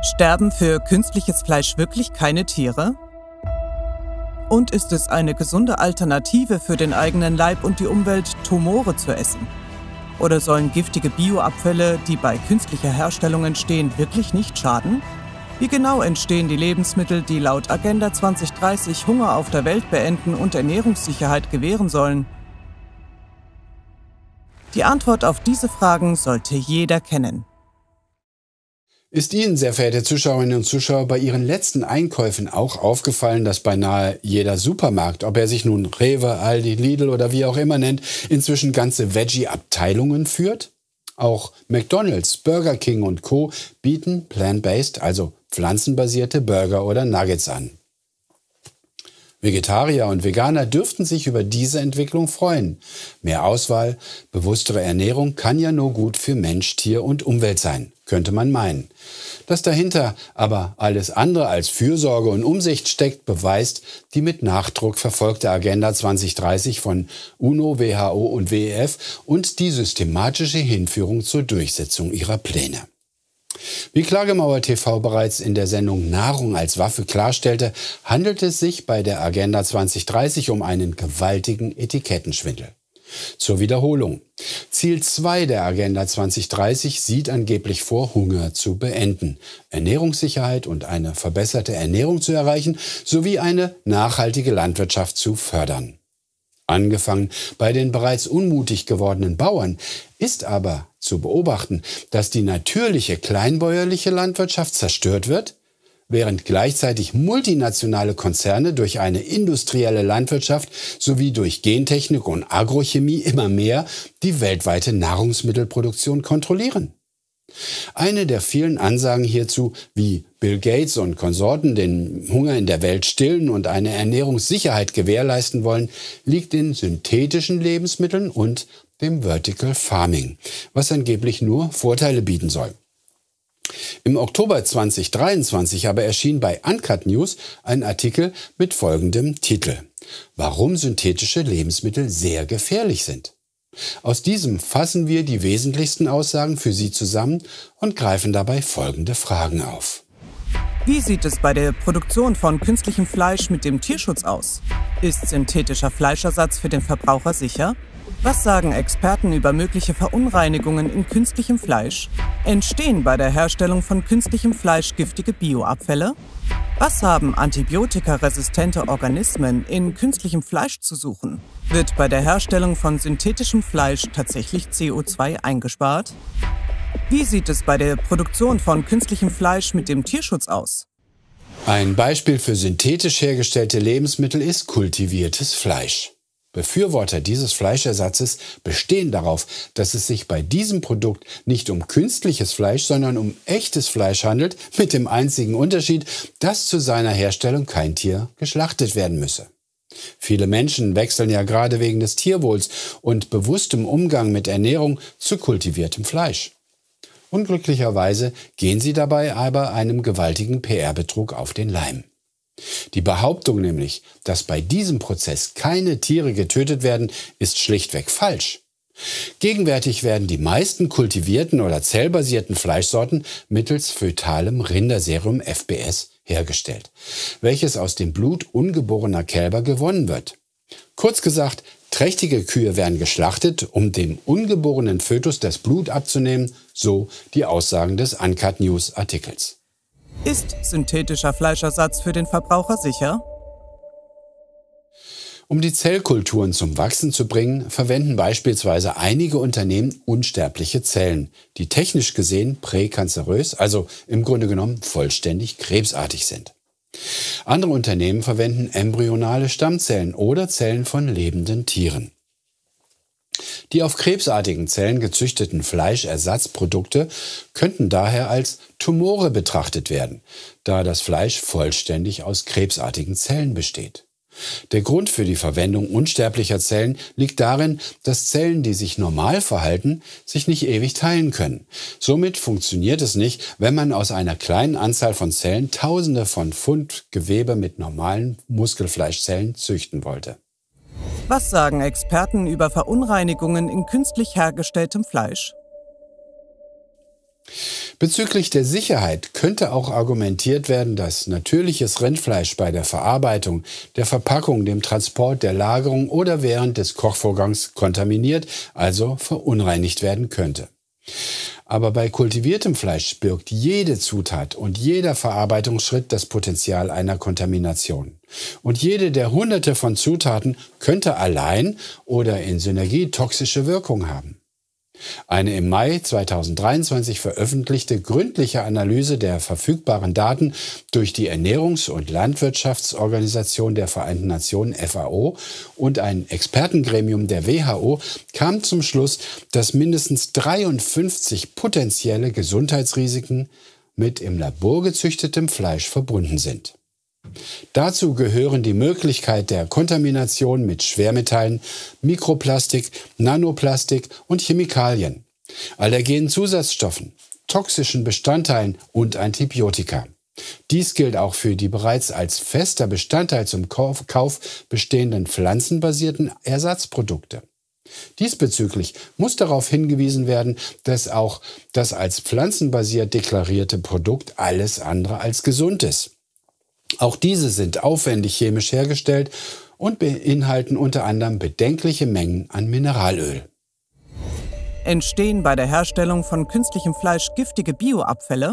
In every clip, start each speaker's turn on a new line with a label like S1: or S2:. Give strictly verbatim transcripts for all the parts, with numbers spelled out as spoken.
S1: Sterben für künstliches Fleisch wirklich keine Tiere? Und ist es eine gesunde Alternative für den eigenen Leib und die Umwelt, Tumore zu essen? Oder sollen giftige Bioabfälle, die bei künstlicher Herstellung entstehen, wirklich nicht schaden? Wie genau entstehen die Lebensmittel, die laut Agenda zwanzig dreißig Hunger auf der Welt beenden und Ernährungssicherheit gewähren sollen? Die Antwort auf diese Fragen sollte jeder kennen.
S2: Ist Ihnen, sehr verehrte Zuschauerinnen und Zuschauer, bei Ihren letzten Einkäufen auch aufgefallen, dass beinahe jeder Supermarkt, ob er sich nun Rewe, Aldi, Lidl oder wie auch immer nennt, inzwischen ganze Veggie-Abteilungen führt? Auch McDonald's, Burger King und Co. bieten plant-based, also pflanzenbasierte Burger oder Nuggets an. Vegetarier und Veganer dürften sich über diese Entwicklung freuen. Mehr Auswahl, bewusstere Ernährung kann ja nur gut für Mensch, Tier und Umwelt sein, könnte man meinen. Dass dahinter aber alles andere als Fürsorge und Umsicht steckt, beweist die mit Nachdruck verfolgte Agenda zwanzig dreißig von UNO, W H O und W E F und die systematische Hinführung zur Durchsetzung ihrer Pläne. Wie Klagemauer T V bereits in der Sendung Nahrung als Waffe klarstellte, handelt es sich bei der Agenda zwanzig dreißig um einen gewaltigen Etikettenschwindel. Zur Wiederholung. Ziel zwei der Agenda zwanzig dreißig sieht angeblich vor, Hunger zu beenden, Ernährungssicherheit und eine verbesserte Ernährung zu erreichen, sowie eine nachhaltige Landwirtschaft zu fördern. Angefangen bei den bereits unmutig gewordenen Bauern ist aber zu beobachten, dass die natürliche kleinbäuerliche Landwirtschaft zerstört wird, während gleichzeitig multinationale Konzerne durch eine industrielle Landwirtschaft sowie durch Gentechnik und Agrochemie immer mehr die weltweite Nahrungsmittelproduktion kontrollieren. Eine der vielen Ansagen hierzu, wie Bill Gates und Konsorten den Hunger in der Welt stillen und eine Ernährungssicherheit gewährleisten wollen, liegt in synthetischen Lebensmitteln und dem Vertical Farming, was angeblich nur Vorteile bieten soll. Im Oktober zwanzig dreiundzwanzig aber erschien bei Uncut News ein Artikel mit folgendem Titel: Warum synthetische Lebensmittel sehr gefährlich sind. Aus diesem fassen wir die wesentlichsten Aussagen für Sie zusammen und greifen dabei folgende Fragen auf.
S1: Wie sieht es bei der Produktion von künstlichem Fleisch mit dem Tierschutz aus? Ist synthetischer Fleischersatz für den Verbraucher sicher? Was sagen Experten über mögliche Verunreinigungen in künstlichem Fleisch? Entstehen bei der Herstellung von künstlichem Fleisch giftige Bioabfälle? Was haben antibiotikaresistente Organismen in künstlichem Fleisch zu suchen? Wird bei der Herstellung von synthetischem Fleisch tatsächlich C O zwei eingespart? Wie sieht es bei der Produktion von künstlichem Fleisch mit dem Tierschutz aus?
S2: Ein Beispiel für synthetisch hergestellte Lebensmittel ist kultiviertes Fleisch. Befürworter dieses Fleischersatzes bestehen darauf, dass es sich bei diesem Produkt nicht um künstliches Fleisch, sondern um echtes Fleisch handelt, mit dem einzigen Unterschied, dass zu seiner Herstellung kein Tier geschlachtet werden müsse. Viele Menschen wechseln ja gerade wegen des Tierwohls und bewusstem Umgang mit Ernährung zu kultiviertem Fleisch. Unglücklicherweise gehen sie dabei aber einem gewaltigen P R-Betrug auf den Leim. Die Behauptung nämlich, dass bei diesem Prozess keine Tiere getötet werden, ist schlichtweg falsch. Gegenwärtig werden die meisten kultivierten oder zellbasierten Fleischsorten mittels fötalem Rinderserum F B S hergestellt, welches aus dem Blut ungeborener Kälber gewonnen wird. Kurz gesagt, trächtige Kühe werden geschlachtet, um dem ungeborenen Fötus das Blut abzunehmen, so die Aussagen des Uncut News Artikels.
S1: Ist synthetischer Fleischersatz für den Verbraucher sicher?
S2: Um die Zellkulturen zum Wachsen zu bringen, verwenden beispielsweise einige Unternehmen unsterbliche Zellen, die technisch gesehen präkanzerös, also im Grunde genommen vollständig krebsartig sind. Andere Unternehmen verwenden embryonale Stammzellen oder Zellen von lebenden Tieren. Die auf krebsartigen Zellen gezüchteten Fleischersatzprodukte könnten daher als Tumore betrachtet werden, da das Fleisch vollständig aus krebsartigen Zellen besteht. Der Grund für die Verwendung unsterblicher Zellen liegt darin, dass Zellen, die sich normal verhalten, sich nicht ewig teilen können. Somit funktioniert es nicht, wenn man aus einer kleinen Anzahl von Zellen Tausende von Pfund Gewebe mit normalen Muskelfleischzellen züchten wollte.
S1: Was sagen Experten über Verunreinigungen in künstlich hergestelltem Fleisch?
S2: Bezüglich der Sicherheit könnte auch argumentiert werden, dass natürliches Rindfleisch bei der Verarbeitung, der Verpackung, dem Transport, der Lagerung oder während des Kochvorgangs kontaminiert, also verunreinigt werden könnte. Aber bei kultiviertem Fleisch birgt jede Zutat und jeder Verarbeitungsschritt das Potenzial einer Kontamination. Und jede der Hunderte von Zutaten könnte allein oder in Synergie toxische Wirkung haben. Eine im Mai zweitausenddreiundzwanzig veröffentlichte gründliche Analyse der verfügbaren Daten durch die Ernährungs- und Landwirtschaftsorganisation der Vereinten Nationen F A O und ein Expertengremium der W H O kam zum Schluss, dass mindestens dreiundfünfzig potenzielle Gesundheitsrisiken mit im Labor gezüchtetem Fleisch verbunden sind. Dazu gehören die Möglichkeit der Kontamination mit Schwermetallen, Mikroplastik, Nanoplastik und Chemikalien, allergenen Zusatzstoffen, toxischen Bestandteilen und Antibiotika. Dies gilt auch für die bereits als fester Bestandteil zum Kauf, Kauf bestehenden pflanzenbasierten Ersatzprodukte. Diesbezüglich muss darauf hingewiesen werden, dass auch das als pflanzenbasiert deklarierte Produkt alles andere als gesund ist. Auch diese sind aufwendig chemisch hergestellt und beinhalten unter anderem bedenkliche Mengen an Mineralöl.
S1: Entstehen bei der Herstellung von künstlichem Fleisch giftige Bioabfälle?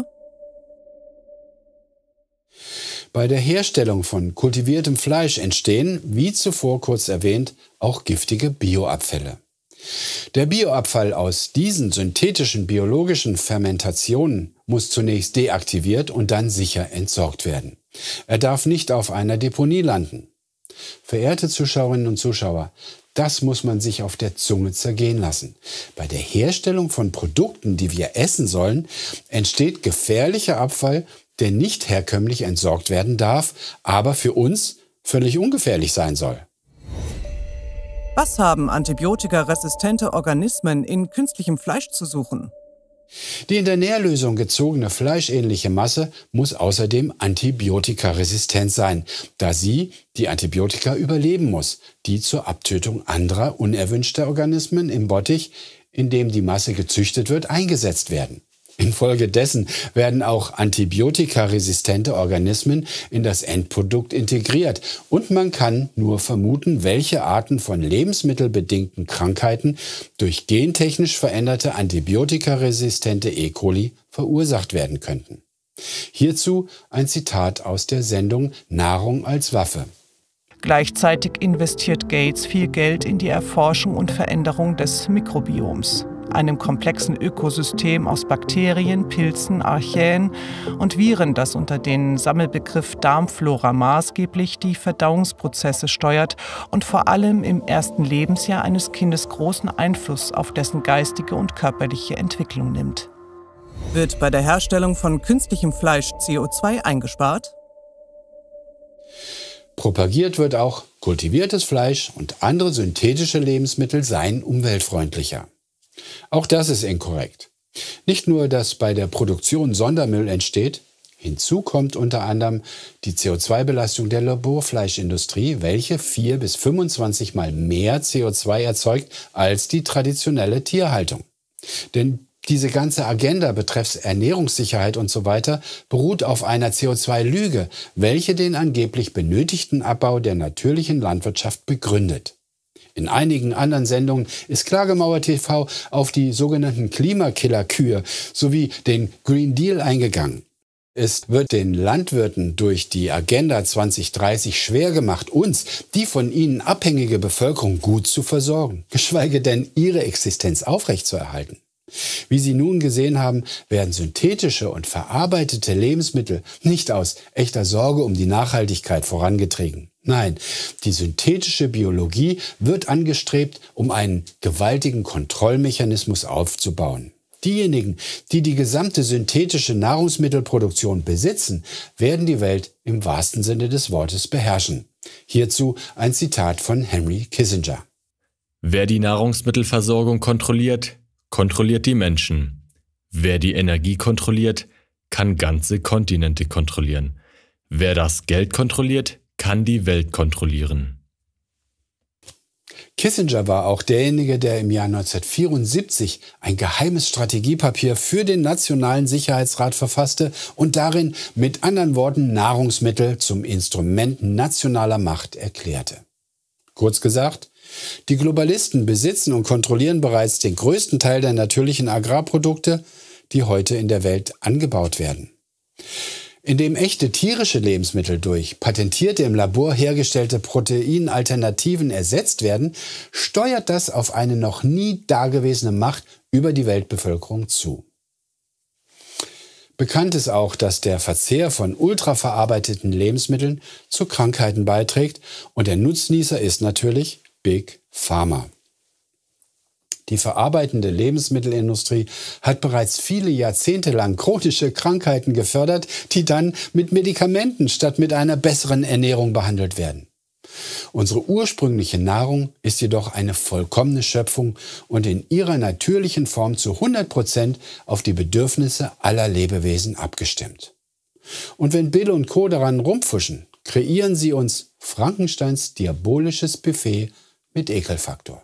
S2: Bei der Herstellung von kultiviertem Fleisch entstehen, wie zuvor kurz erwähnt, auch giftige Bioabfälle. Der Bioabfall aus diesen synthetischen biologischen Fermentationen muss zunächst deaktiviert und dann sicher entsorgt werden. Er darf nicht auf einer Deponie landen. Verehrte Zuschauerinnen und Zuschauer, das muss man sich auf der Zunge zergehen lassen. Bei der Herstellung von Produkten, die wir essen sollen, entsteht gefährlicher Abfall, der nicht herkömmlich entsorgt werden darf, aber für uns völlig ungefährlich sein soll.
S1: Was haben antibiotikaresistente Organismen in künstlichem Fleisch zu suchen?
S2: Die in der Nährlösung gezogene fleischähnliche Masse muss außerdem antibiotikaresistent sein, da sie die Antibiotika überleben muss, die zur Abtötung anderer unerwünschter Organismen im Bottich, in dem die Masse gezüchtet wird, eingesetzt werden. Infolgedessen werden auch antibiotikaresistente Organismen in das Endprodukt integriert und man kann nur vermuten, welche Arten von lebensmittelbedingten Krankheiten durch gentechnisch veränderte antibiotikaresistente E. coli verursacht werden könnten. Hierzu ein Zitat aus der Sendung Nahrung als Waffe.
S1: Gleichzeitig investiert Gates viel Geld in die Erforschung und Veränderung des Mikrobioms, einem komplexen Ökosystem aus Bakterien, Pilzen, Archäen und Viren, das unter den Sammelbegriff Darmflora maßgeblich die Verdauungsprozesse steuert und vor allem im ersten Lebensjahr eines Kindes großen Einfluss auf dessen geistige und körperliche Entwicklung nimmt. Wird bei der Herstellung von künstlichem Fleisch C O zwei eingespart?
S2: Propagiert wird auch, kultiviertes Fleisch und andere synthetische Lebensmittel seien umweltfreundlicher. Auch das ist inkorrekt. Nicht nur, dass bei der Produktion Sondermüll entsteht, hinzu kommt unter anderem die C O zwei Belastung der Laborfleischindustrie, welche vier bis fünfundzwanzig Mal mehr C O zwei erzeugt als die traditionelle Tierhaltung. Denn diese ganze Agenda betreffs Ernährungssicherheit und so weiter beruht auf einer C O zwei Lüge, welche den angeblich benötigten Abbau der natürlichen Landwirtschaft begründet. In einigen anderen Sendungen ist Klagemauer T V auf die sogenannten Klimakiller-Kühe sowie den Green Deal eingegangen. Es wird den Landwirten durch die Agenda zwanzig dreißig schwer gemacht, uns, die von ihnen abhängige Bevölkerung, gut zu versorgen, geschweige denn ihre Existenz aufrechtzuerhalten. Wie Sie nun gesehen haben, werden synthetische und verarbeitete Lebensmittel nicht aus echter Sorge um die Nachhaltigkeit vorangetrieben. Nein, die synthetische Biologie wird angestrebt, um einen gewaltigen Kontrollmechanismus aufzubauen. Diejenigen, die die gesamte synthetische Nahrungsmittelproduktion besitzen, werden die Welt im wahrsten Sinne des Wortes beherrschen. Hierzu ein Zitat von Henry Kissinger.
S3: Wer die Nahrungsmittelversorgung kontrolliert, kontrolliert die Menschen. Wer die Energie kontrolliert, kann ganze Kontinente kontrollieren. Wer das Geld kontrolliert, kann die Welt kontrollieren.
S2: Kissinger war auch derjenige, der im Jahr neunzehnhundertvierundsiebzig ein geheimes Strategiepapier für den Nationalen Sicherheitsrat verfasste und darin mit anderen Worten Nahrungsmittel zum Instrument nationaler Macht erklärte. Kurz gesagt, die Globalisten besitzen und kontrollieren bereits den größten Teil der natürlichen Agrarprodukte, die heute in der Welt angebaut werden. Indem echte tierische Lebensmittel durch patentierte im Labor hergestellte Proteinalternativen ersetzt werden, steuert das auf eine noch nie dagewesene Macht über die Weltbevölkerung zu. Bekannt ist auch, dass der Verzehr von ultraverarbeiteten Lebensmitteln zu Krankheiten beiträgt und der Nutznießer ist natürlich Big Pharma. Die verarbeitende Lebensmittelindustrie hat bereits viele Jahrzehnte lang chronische Krankheiten gefördert, die dann mit Medikamenten statt mit einer besseren Ernährung behandelt werden. Unsere ursprüngliche Nahrung ist jedoch eine vollkommene Schöpfung und in ihrer natürlichen Form zu hundert Prozent auf die Bedürfnisse aller Lebewesen abgestimmt. Und wenn Bill und Co. daran rumpfuschen, kreieren sie uns Frankensteins diabolisches Buffet mit Ekelfaktor.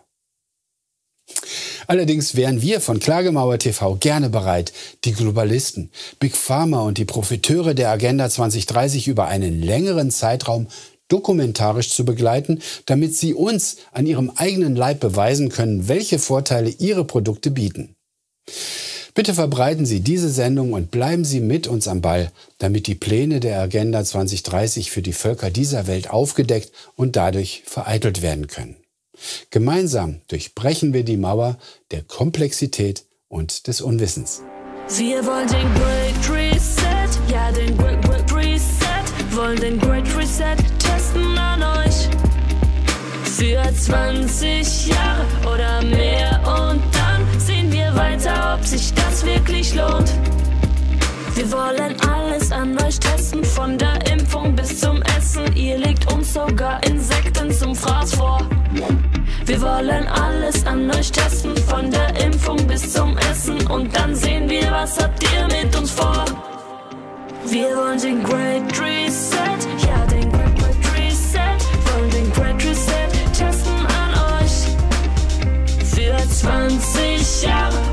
S2: Allerdings wären wir von Klagemauer T V gerne bereit, die Globalisten, Big Pharma und die Profiteure der Agenda zwanzig dreißig über einen längeren Zeitraum dokumentarisch zu begleiten, damit sie uns an ihrem eigenen Leib beweisen können, welche Vorteile ihre Produkte bieten. Bitte verbreiten Sie diese Sendung und bleiben Sie mit uns am Ball, damit die Pläne der Agenda zwanzig dreißig für die Völker dieser Welt aufgedeckt und dadurch vereitelt werden können. Gemeinsam durchbrechen wir die Mauer der Komplexität und des Unwissens.
S4: Wir wollen den Great Reset, ja den Great, Great Reset, wollen den Great Reset testen an euch. Für zwanzig Jahre oder mehr und dann sehen wir weiter, ob sich das wirklich lohnt. Wir wollen alles an euch testen, von der Impfung bis zum Essen. Ihr legt uns sogar Insekten zum Fraß vor. Wir wollen alles an euch testen, von der Impfung bis zum Essen. Und dann sehen wir, was habt ihr mit uns vor. Wir wollen den Great Reset, ja den Great, Great Reset. Wollen den Great Reset testen an euch. Für zwanzig Jahre